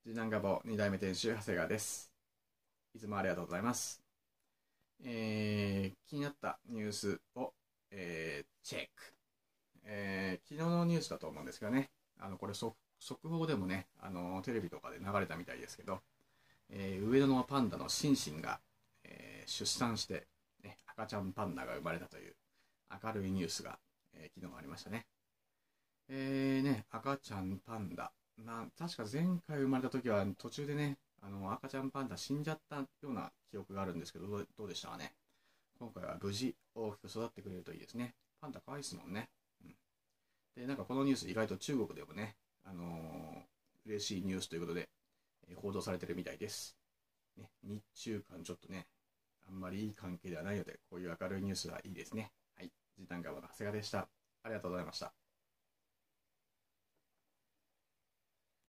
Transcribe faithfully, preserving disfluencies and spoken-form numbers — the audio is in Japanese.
次男ガボに代目店主長谷川です。いつもありがとうございます。えー、気になったニュースを、えー、チェック、えー、昨日のニュースだと思うんですけどね、あのこれ速速報でもね、あのテレビとかで流れたみたいですけど、えー、上野のパンダのシンシンが、えー、出産して、ね、赤ちゃんパンダが生まれたという明るいニュースが、えー、昨日ありましたね。えーね、赤ちゃんパンダ。まあ、確か前回生まれた時は途中でね、あの赤ちゃんパンダ死んじゃったような記憶があるんですけど、どうどうでしたかね。今回は無事大きく育ってくれるといいですね。パンダ可愛いですもんね。うん、で、なんかこのニュース意外と中国でもね、あのー嬉しいニュースということで、えー報道されてるみたいです。ね、日中間ちょっとね、あんまりいい関係ではないので、こういう明るいニュースはいいですね。はい。時短側の長谷川でした。ありがとうございました。